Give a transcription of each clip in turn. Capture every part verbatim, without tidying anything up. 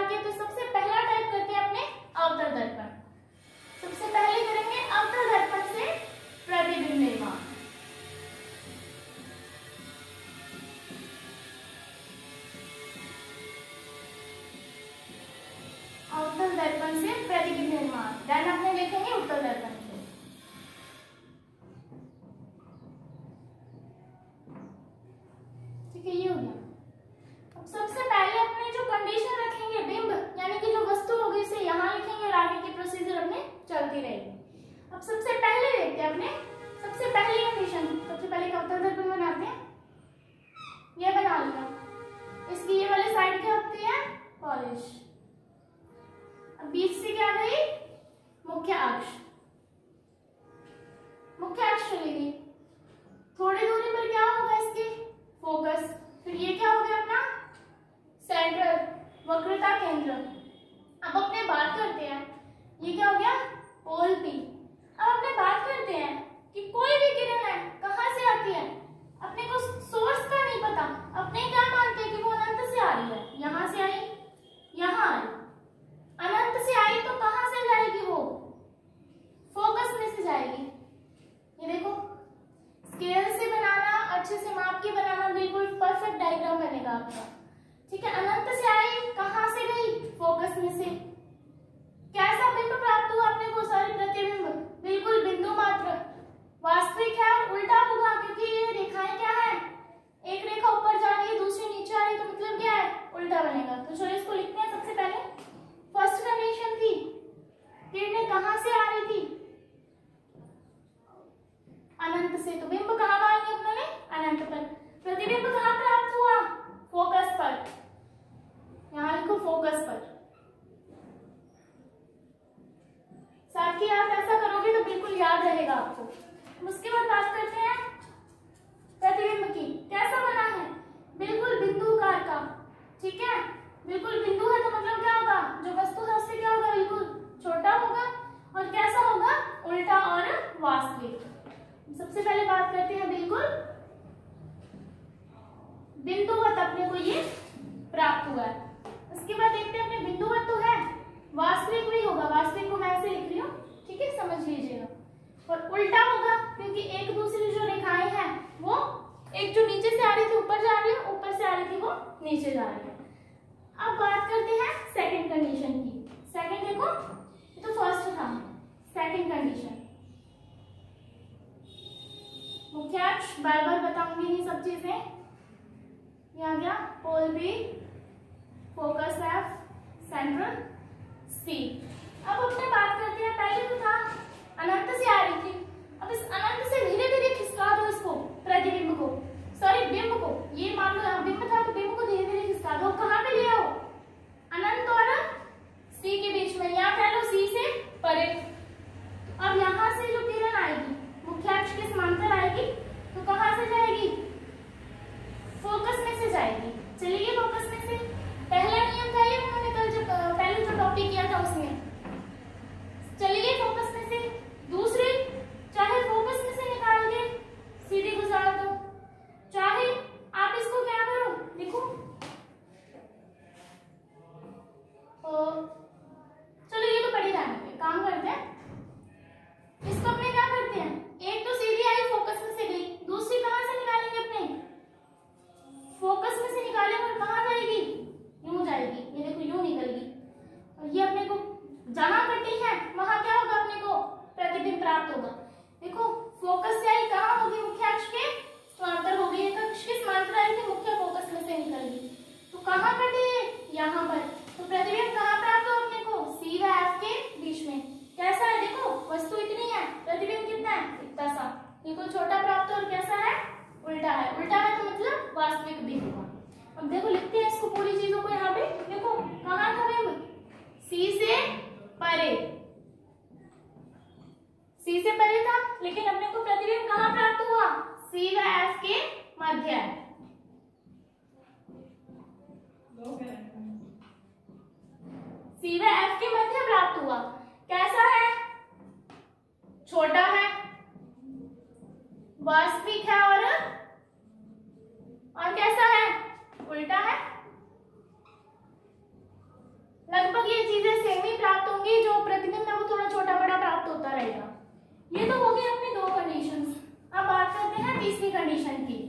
किया तो सबसे पहला टाइप करते हैं अपने अवतल दर्पण। सबसे पहले करेंगे अवतल दर्पण से प्रतिबिंब निर्माण। अवतल दर्पण से प्रतिबिंब निर्माण, देन अपने लिखेंगे उत्तल दर्पण से। ठीक है, ये हो गया। अब सबसे पहले अपने जो कंडीशन रखेंगे बिंब यानी कि जो वस्तु होगी इसे यहाँ लिखेंगे और आगे की प्रोसीजर अपने चलती रहेगी। अब सबसे पहले देखते हैं अपने सबसे पहली कंडीशन। सबसे पहले अवतल दर्पण बनाते हैं, ये बना लिया। इसकी ये वाली साइड क्या होती है? पॉलिश। अब बीच से क्या गई? मुख्य अक्ष। मुख्य अक्ष चली गई। थोड़ी दूरी पर क्या होगा इसकी? फोकस। फिर ये क्या हो गया अपना? सेंट्रल, वक्रता केंद्र। अब अपने बात करते हैं, ये क्या हो गया? Pole P. अब अपने बात करते हैं कि कोई भी किरण है कहां से आती है, अपने को सोर्स का नहीं पता, अपने क्या मानते हैं कि वो अनंत से आ रही है। यहां से आई, यहां आई, अनंत से आई तो कहां से जाएगी? वो फोकस में से जाएगी। ये देखो, स्केल से बनाना, अच्छे से माप के बनाना, बिल्कुल परफेक्ट डायग्राम बनेगा आपका। ठीक है, अनंत से आई, कहां से गई? फोकस में से। कैसा बिंब प्राप्त हुआ अपने को? सारे प्रतिबिंब बिल्कुल बिंदु मात्र, वास्तविक है और उल्टा होगा क्योंकि ये रेखाएं क्या है? एक रेखा ऊपर जा रही है, दूसरी नीचे आ रही है, तो मतलब क्या है? उल्टा बनेगा। तो चलो इसको लिखते हैं। सबसे पहले फर्स्ट कंडीशन थी, किरणें कहां से आ रही थी? अनंत से। तो बिंब कहां मान लिया अपने? अनंत पर। प्रतिबिंब कहां प्राप्त हुआ? फोकस पर। यहां लिखो फोकस पर। साथ ही आप ऐसा करोगे तो बिल्कुल याद रहेगा आपको। उसके बाद बात करते हैं प्रतिबिंब की। कैसा बना है? बिल्कुल बिंदुकार का। ठीक है, बिल्कुल बिंदु है तो मतलब क्या होगा? जो वस्तु है उससे क्या होगा? बिल्कुल छोटा होगा। और कैसा होगा? उल्टा और वास्तविक। सबसे पहले बात करते हैं बिल्कुल बिंदुवत अपने को ये प्राप्त हुआ है। उसके बाद देखते हैं अपने बिंदुवत तो है, वास्तविक भी होगा। वास्तविक को मैं ऐसे लिख रही हूँ, ठीक है, समझ लीजिएगा। और उल्टा होगा क्योंकि एक दूसरी जो रेखाएं हैं वो एक जो नीचे से आ रही थी ऊपर जा रही है, ऊपर से आ रही थी वो नीचे जा रही है। अब बात करते हैं सेकंड कंडीशन की। सेकंड देखो, ये तो फर्स्ट था, सेकंड कंडीशन। मुख्य अक्ष, बार बार बताऊंगी ये सब चीजें। ये आ गया pole B, focus F, central C. अब अपने बात करते हैं, पहले तो था अनंत से आ रही थी। अब इस अनंत से धीरे धीरे खिसका दो इसको, प्रतिबिंब को, सॉरी बिंब को। ये मान लो यहाँ बिंब था तो बिंब को धीरे धीरे खिसका दो। कहाँ पे ले आओ? अनंत और सी के बीच में, या कह लो सी से परे। अब यहाँ से जो किरण आएगी मुख्य अक्ष के समांतर आएगी तो कहाँ से जाएगी? फोकस में से जाएगी। चलिए फोकस में से, पहला नियम था ये, उन्होंने कल जो पहले जो टॉपिक किया था उसमें। चलिए फोकस में से। दूसरे, चाहे फोकस में से निकाल के सीधी गुजार दो, चाहे आप इसको क्या करो, देखो चलो ये तो पड़ी रहने पे, काम करते हैं इसको। अपने क्या करते हैं, एक तो सीधी आई फोकस में से गई, दूसरी कहां से निकालेंगे? अपने फोकस में से निकालेंगे और कहां जाएगी? यूं जाएगी। ये देखो यूं निकल गई। और ये अपने को जहां कटी है वहां क्या होगा? अपने को प्रतिबिंब प्राप्त होगा। देखो फोकस से आई, कहां होगी? मुख्य अक्ष के समांतर हो गई। अक्ष के समांतर आई थी, मुख्य फोकस में से निकल गई तो कहां कटी है? यहाँ पर। तो प्रतिबिंब कहां प्राप्त हो अपने को? सी व एफ के बीच में। कैसा है? देखो वस्तु इतनी है, प्रतिबिंब कितना है? इतना सा, बिल्कुल छोटा प्राप्त। और कैसा है? उल्टा है। उल्टा है तो मतलब वास्तविक भी होगा। अब देखो लिखते हैं इसको, पूरी चीजों को यहाँ पे। देखो कहाँ था बिंब? सी से परे, सी से परे था, लेकिन अपने को प्रतिबिंब कहाँ प्राप्त हुआ? सी व एफ के मध्य। सी व एफ के मध्य प्राप्त हुआ। कैसा है? छोटा है, वास्तविक है और और कैसा है? उल्टा है। तीसरी कंडीशन की।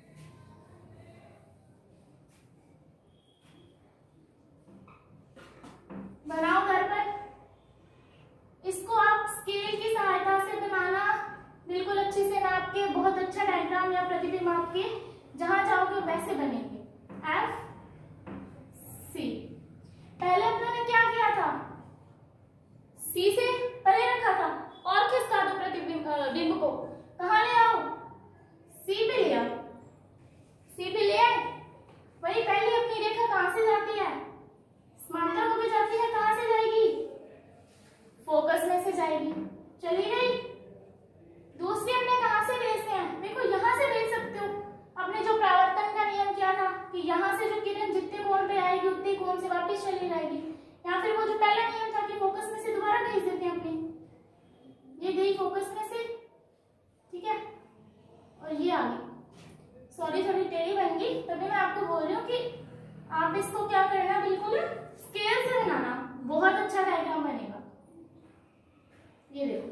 बनाओ घर पर। इसको आप स्केल की सहायता से बनाना, बिल्कुल अच्छे से नाप के, बहुत अच्छा डायग्राम या प्रतिबिंब आपके जहां जाओगे वैसे बनेंगे। एफ सी, पहले अपने ने क्या किया था, सी से परे रखा था और खिसका दो प्रतिबिंब बिंब को, कहाँ ले आओ, सी पे ले आओ, सी पे ले आए। वही पहली अपनी रेखा कहां से जाती है, समांतर होकर जाती है, कहां से जाएगी, फोकस में से जाएगी, चली गई। दूसरी हमने कहां से रेस है, देखो यहां से रेस सकते हो। आपने जो परावर्तन का नियम किया था कि यहां से जो किरण जितने कोण पे आएगी उतने कोण से वापस चली जाएगी, या फिर वो जो पहला नियम था कि फोकस में से दोबारा भेज देते हैं अपने, ये गई फोकस में से, ठीक है, और ये आ गई। सॉरी थोड़ी टेढ़ी बन गई, तभी मैं आपको बोल रही हूँ कि आप इसको क्या करना, बिल्कुल स्केल से बनाना, बहुत अच्छा डायग्राम बनेगा। ये देखो,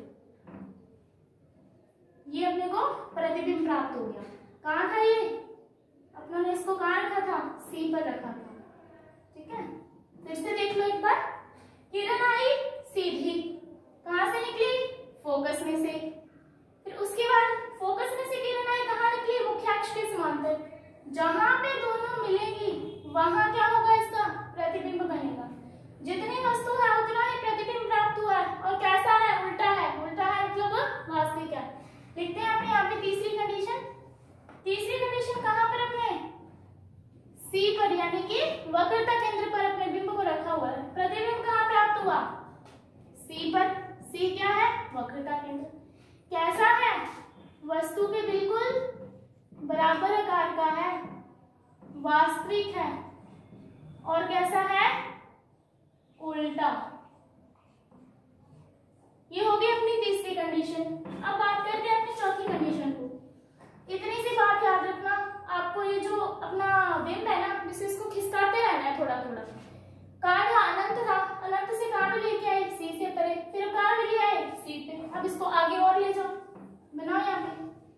ये अपने को प्रतिबिंब प्राप्त हो गया। कहाँ था ये, अपनों ने इसको कहाँ रखा था, सी पर रखा था, ठीक है। फिर से देख लो एक बार, किरण आई सीधी, कहाँ से निकली, फोकस में से। फिर उसके बाद फोकस में से किरण आई, कहाँ निकली, मुख्य अक्ष के समांतर। जहां पे दोनों मिलेंगी वहां क्या होगा, इसका प्रतिबिंब बनेगा। जितनी वस्तु है उतना ही प्रतिबिंब प्राप्त हुआ है, और कैसा है, उल्टा है। उल्टा है मतलब वास्तविक है। लिखते हैं अपने यहाँ पे तीसरी कंडीशन। तीसरी कंडीशन कहाँ पर, अपने सी पर, यानी कि वक्रता केंद्र पर अपने बिंब को रखा हुआ है। प्रतिबिंब कहाँ प्राप्त हुआ, सी पर। सी क्या है, वक्रता केंद्र। कैसा है, वस्तु के बिल्कुल बराबर आकार का है, वास्तविक है, और कैसा है, उल्टा। ये होगी अपनी तीसरी कंडीशन। अब बात करते हैं अपनी चौथी कंडीशन को। इतनी सी बात याद रखना, आपको ये जो अपना बिंब है ना, जिसे इसको खिसकाते रहना है थोड़ा थोड़ा। कहाँ था, अनंत था, अनंत से कहाँ पे लेके आए, सी से परे, फिर कहाँ पे ले आए, सी पे। अब इसको आगे और ले जाओ, बनाओ यहाँ पे।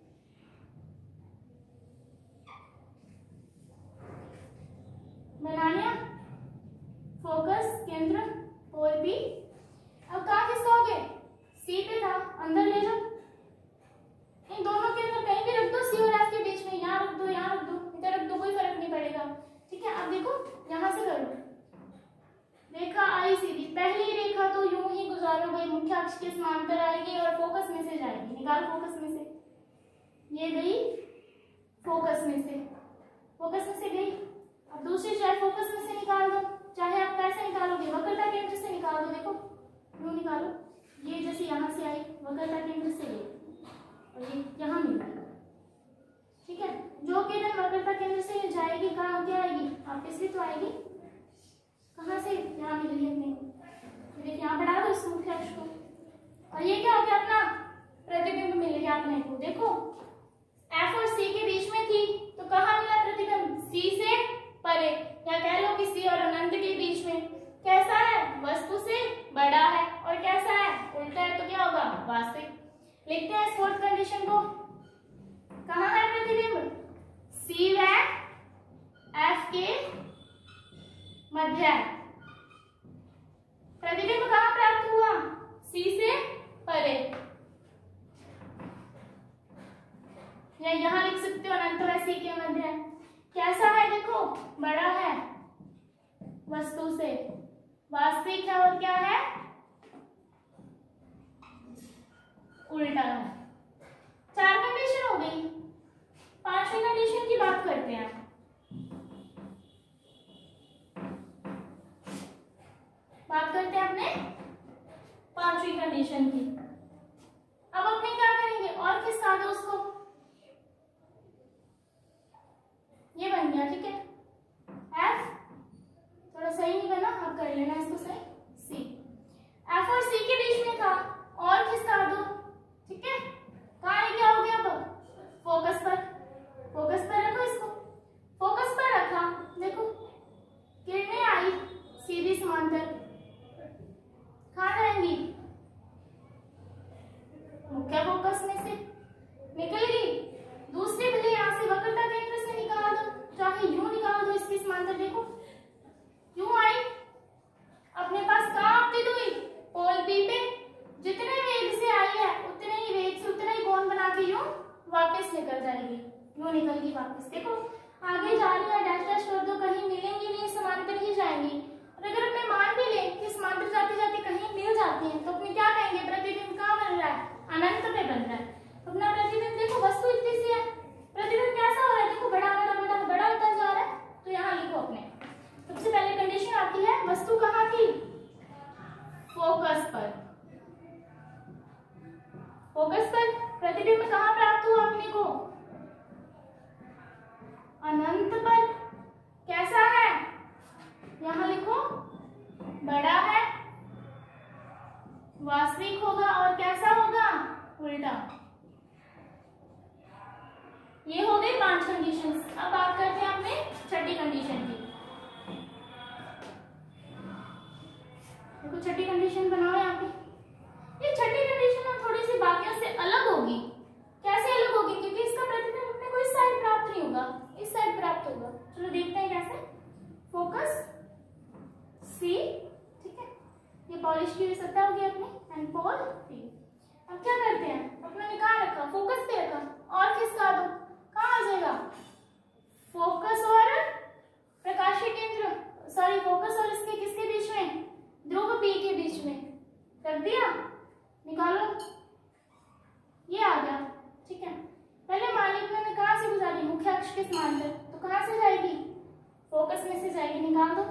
बना लिया, फोकस केंद्र और भी। अब कहाँ खिसकाओगे, सी पे था, अंदर ले जाओ। इन दोनों के अंदर कहीं भी रख दो, सी और एफ के बीच में, यहाँ रख दो, यहाँ रख दो, इधर रख दो, कोई फर्क नहीं पड़ेगा, ठीक है। अब देखो यहाँ से करो, रेखा आई सीधी, पहली रेखा तो यूं ही गुजारोगे, मुख्य अक्ष के समांतर आएगी और फोकस में से जाएगी। निकाल फोकस में से, ये गई फोकस में से, फोकस में से गई। अब दूसरी चाहे फोकस में से निकाल दो, चाहे आप कैसे निकालोगे, वक्रता केंद्र से निकाल दो। देखो यूं निकालो, ये जैसे यहाँ से आई, वक्रता केंद्र से गई और ये यहाँ मिल गई, ठीक है। जो किरण वक्रता केंद्र से जाएगी कहाँ, क्या आएगी, वापस भी तो आएगी। कहाँ से, यहाँ मिल गई अपने, देखिए यहाँ बढ़ा दो इस मुख्य अक्ष को, और ये क्या हो गया, अपना प्रतिबिंब मिल गया अपने को। देखो एफ और सी के बीच में थी, तो कहाँ मिला प्रतिबिंब, सी से परे, या कह लो कि सी और अनंत के बीच में। कैसा है, वस्तु से बड़ा है, और कैसा है, उल्टा है, तो क्या होगा, वास्तविक। लिखते हैं इस फोर्थ कंडीशन को। कहाँ है प्रतिबिंब, सी व एफ के मध्य है। प्रतिबिंब कहाँ प्राप्त हुआ, सी से परे, या यहाँ लिख सकते हो अनंत व सी के मध्य है। कैसा है, देखो बड़ा है, वस्तु से, वास्तविक है, और क्या है, उल्टा है। चार कंडीशन हो गई। पांचवी कंडीशन की बात करते हैं। बात करते हैं अपने पांचवी कंडीशन की। अब अपने क्या करेंगे, और खिसका दो उसको, ये बन गया, ठीक है। एफ थोड़ा सही नहीं बना, आप कर लेना इसको सही। सी, एफ और सी के बीच में था, और खिसका दो, ठीक है। कहाँ लेके आओगे, अब फोकस पर, फोकस पर रखो इसको, फोकस पर रखा। देखो किरणें आई सीधी समांतर, कहाँ जाएंगी, मुख्य फोकस में से निकल गई। दूसरी आगे जा रही है डैश डैश कर दो, कहीं मिलेंगी नहीं, समांतर ही जाएंगी। और अगर अपने मान भी लें कि समांतर जाते जाते कहीं मिल जाती हैं तो अपने क्या कहेंगे, प्रतिबिंब कहाँ बन रहा है, अनंत पे बन रहा है। तो अपना प्रतिबिंब देखो वस्तु इतनी सी है, प्रतिबिंब कैसा हो रहा है, देखो बड़ा बड़ा बड़ा बड़ा होता जा रहा है। तो यहाँ लिखो अपने सबसे पहले कंडीशन आती है वस्तु कहाँ थी, फोकस पर। फोकस पर प्रतिबिंब कहाँ प्राप्त हुआ अपने को, अनंत पर। कैसा है, यहाँ लिखो बड़ा है, वास्तविक होगा और कैसा होगा, उल्टा। ये हो गई पांच कंडीशंस। अब बात करते हैं अपने छठी कंडीशन की। देखो छठी कंडीशन बनाओ यहाँ पे। ये छठी कंडीशन ना थोड़ी सी बाकियों से अलग होगी। कैसे अलग होगी, क्योंकि इसका प्रतिबिंब अपने को इस साइड प्राप्त नहीं होगा, इस साइड प्राप्त होगा। चलो देखते हैं कैसे। फोकस सी, ठीक है, ये पॉलिश की हुई सतह होगी अपनी, एंड पोल पी। अब क्या करते हैं, अपने ने कहाँ रखा, फोकस पे रखा, और खिसका दो, कहाँ आ जाएगा, फोकस और प्रकाशीय केंद्र, सॉरी फोकस और इसके किसके बीच में, ध्रुव पी के बीच में रख दिया, निकालो, ये आ गया। ठीक है, पहले मान ली मैंने कहाँ से गुजारी, मुख्य अक्ष के समांतर, तो कहाँ से जाएगी, फोकस में से जाएगी, निकाल दो।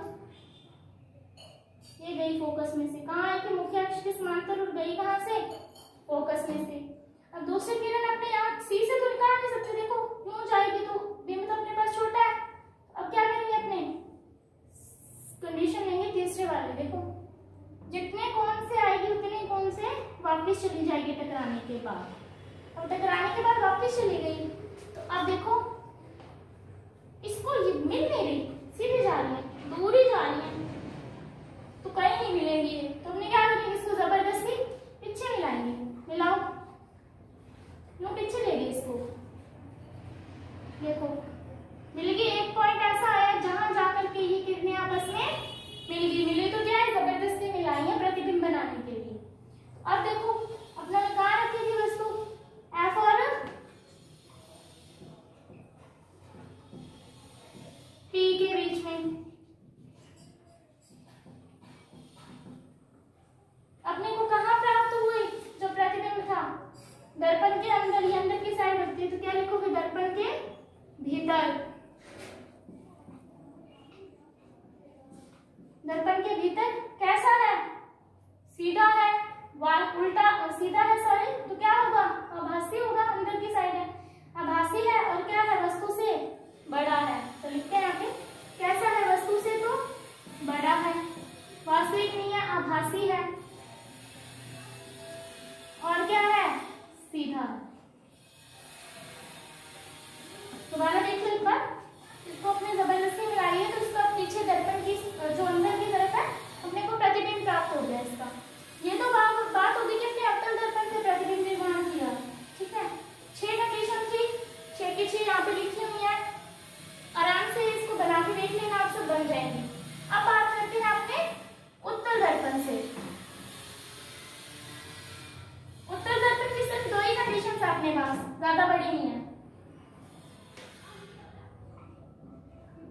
ये गई फोकस में से, कहाँ आएगी, मुख्य अक्ष के समांतर, और गई कहाँ से, फोकस में से। अब दूसरी किरण अपने यहाँ सी से तो निकाल नहीं सकते, देखो क्यों जाएगी, तो बिंब तो अपने पास छोटा है। अब क्या करेंगे, अपने कंडीशन लेंगे तीसरे वाले, देखो जितने कोण से आएगी उतने कोण से वापस चली जाएगी टकराने के बाद। अब टकराने के बाद वापस चली गई, तो अब देखो इसको ये मिल नहीं रही, सीधे जा रही है, दूर ही जा रही है, तो कहीं नहीं मिलेंगी। तो हमने क्या करेंगे, इसको जबरदस्ती पीछे मिलाएंगे, मिलाओ, यूं पीछे ले गए इसको, देखो मिल गई। एक पॉइंट ऐसा आया जहां जाकर के ये किरणें आपस में मिल गई, मिले तो क्या है, जबरदस्ती मिलाई है प्रतिबिंब बनाने के लिए। अब देखो अपना कहाँ रखी थी वस्तु, एफ और पी के बीच में। अपने को कहाँ प्राप्त हुई, जो प्रतिबिंब था, दर्पण के अंदर, ये अंदर की साइड रखती है, तो क्या लिखोगे, दर्पण के भीतर। दर्पण के भीतर कैसा है, सीधा है, वाल उल्टा सीधा है, सॉरी, तो क्या होगा, आभासी होगा, अंदर की साइड है, आभासी है, और क्या है, वस्तु से बड़ा है। तो लिखते हैं यहाँ पे, कैसा है, वस्तु से तो बड़ा है, वास्तविक नहीं है, आभासी है, और क्या है, सीधा। दोबारा देख लो एक बार, इसको अपने जबरदस्ती मिलाई है, तो इसका पीछे दर्पण की जो अंदर की तरफ है अपने को प्रतिबिंब प्राप्त हो गया इसका। ये तो बात बात होगी कि अपने अवतल दर्पण से प्रतिबिंब निर्माण किया। ठीक है, छह कंडीशन थी, छह की छह यहाँ पे लिखी हुई है, आराम से इसको बना के देख लेना, आप सब बन जाएंगे। अब बात करते हैं अपने उत्तल दर्पण से। उत्तल दर्पण की सिर्फ दो ही कंडीशन अपने पास, ज्यादा बड़ी नहीं है।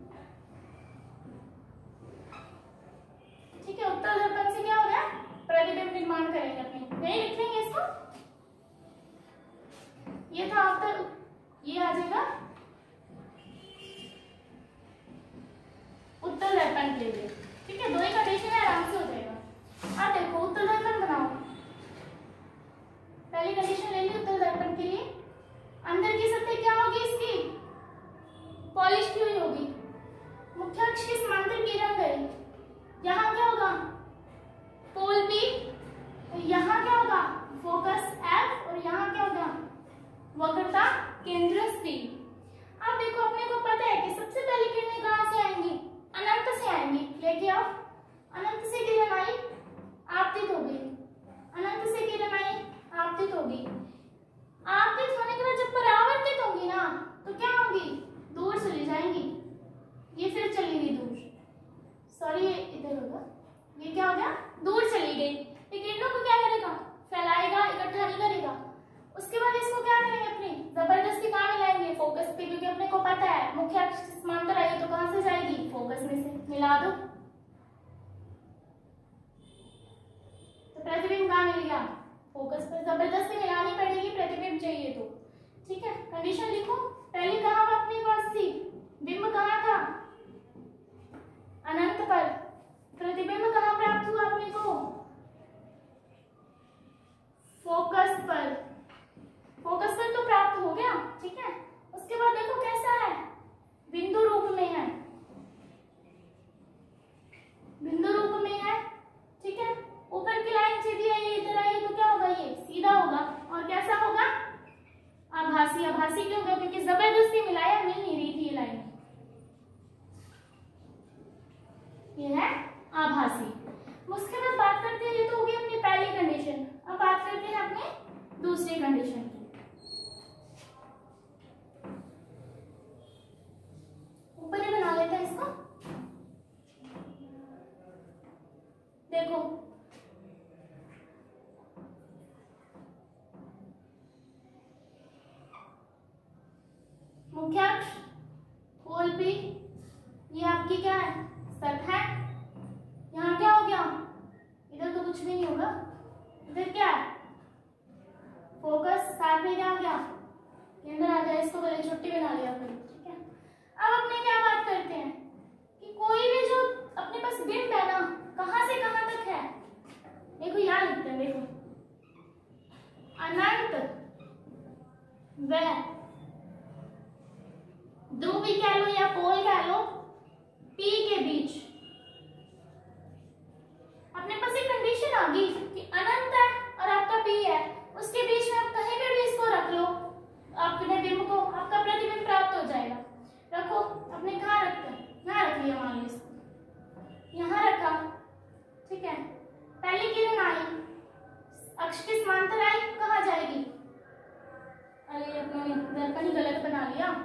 मिला दो तो प्रतिबिंब कहाँ मिल गया, फोकस पर। जबरदस्ती मिलानी पड़ेगी, प्रतिबिंब चाहिए तो, ठीक है। कंडीशन लिखो, पहली कहाँ अपने पास थी, बिंब कहाँ था, अनंत पर। प्रतिबिंब कहाँ प्राप्त हुआ अपने को, फोकस पर। फोकस पर तो प्राप्त हो गया, ठीक है। उसके बाद देखो कैसा है, बिंदु रूप में है, बिंदु रूप में है, ठीक है। ऊपर की लाइन सीधी है, ये इधर आई तो क्या होगा, ये सीधा होगा। और कैसा होगा, आभासी। आभासी क्यों होगा, क्योंकि जबरदस्ती मिलाया, मिल नहीं रही थी ये लाइन, ये है आभासी। उसके बाद बात करते हैं, ये तो होगी अपनी पहली कंडीशन। अब बात करते हैं अपने दूसरी कंडीशन की। ऊपर ही बना लेते हैं इसको, देखो मुख्याक्ष, पोल पी, ये आपकी क्या है, सतह है। यहाँ क्या हो गया, इधर तो कुछ भी नहीं होगा, इधर क्या है, फोकस। साथ में क्या आ गया, केंद्र आ गया। इसको पहले छुट्टी बना लिया फिर, ठीक है। अब अपने क्या बात करते हैं कि कोई भी जो अपने पास बिंब है ना, कहां से कहां तक है, देखो यहां लिखते हैं, देखो अनंत व ध्रुव कह लो या पोल कह लो, पी के बीच अपने पास एक कंडीशन आ गई कि अनंत है और आपका पी है, उसके बीच में आप कहीं पे भी इसको रख लो, अपने बिंब को, आपका प्रतिबिंब प्राप्त हो जाएगा। रखो, अपने कहाँ रखते हैं, यहाँ रख लिया, मान लो इसको यहाँ रखा, ठीक है। पहली किरण आई, अक्ष के समांतर आई, कहाँ जाएगी, अरे अपने दर्पण ही गलत बना लिया,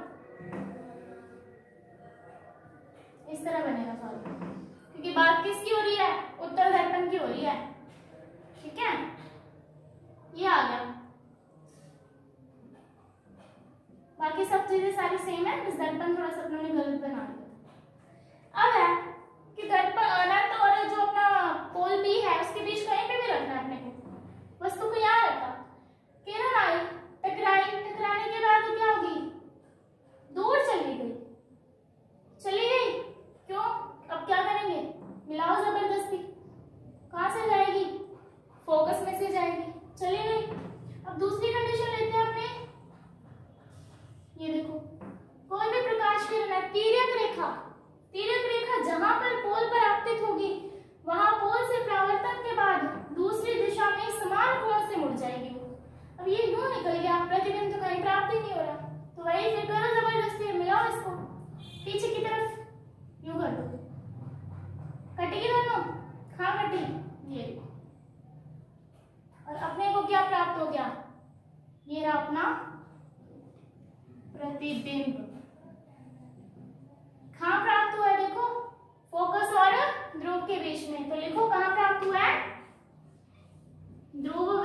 इस तरह बनेगा सॉरी, क्योंकि बात किसकी हो रही है, उत्तर दर्पण की हो रही है, ठीक है। ये आ गया, बाकी सब चीजें सारी सेम है, इस दर्पण थोड़ा सा अपने गलत बना दिया। अब है कि दर्पण अनंत और जो अपना पोल पी है उसके बीच कहीं पे भी रखना है अपने को, वस्तु को यहाँ रखा, किरण आई, टकराई, टकराने के बाद क्या होगी, दूर चली गई, चली गई, क्यों, अब क्या करेंगे, मिलाओ जबरदस्ती, कहां से जाएगी, फोकस में से जाएगी, चली गई। अब दूसरी कंडीशन लेते हैं अपने, ये देखो कोई भी प्रकाश किरण है, तिर्यक रेखा, तिर्यक रेखा जहां पर पोल पर आपतित होगी वहां पोल से परावर्तन के बाद दूसरी दिशा में समान कोण से मुड़ जाएगी वो। अब ये यूं निकल गया, प्रतिबिंब तो कहीं प्राप्त ही नहीं हो रहा, तो वही फिर करो जबरदस्ती, मिलाओ इसको पीछे की तरफ, यूं कर दो, कटेगी दोनों, हाँ कटी, ये। और अपने को क्या प्राप्त हो गया, ये रहा अपना प्रतिबिंब। कहाँ प्राप्त हुआ है, देखो फोकस और ध्रुव के बीच में, तो लिखो कहाँ प्राप्त हुआ है, ध्रुव व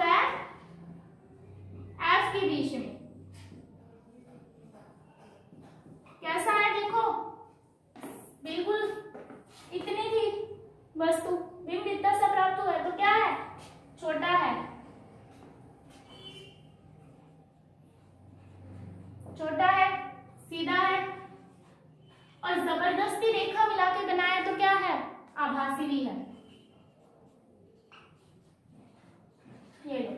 एफ के बीच में। कैसा है, देखो बिल्कुल इतनी थी वस्तु, बिंब इतना सा प्राप्त हुआ है, तो क्या है, छोटा है, छोटा है, सीधा है, और जबरदस्ती रेखा मिला के बनाया तो क्या है, आभासी भी है। ये लो,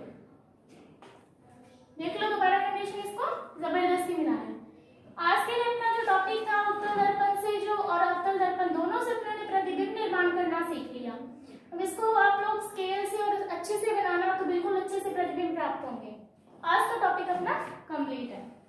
देख लो दोबारा कंडीशन, इसको जबरदस्ती मिला है। आज के लिए अपना जो टॉपिक था उत्तल दर्पण से जो और अवतल दर्पण दोनों से अपने प्रतिबिंब निर्माण करना सीख लिया। अब इसको आप लोग स्केल से और अच्छे से बनाना, तो बिल्कुल अच्छे से प्रतिबिंब प्राप्त होंगे। आज का टॉपिक अपना कंप्लीट है।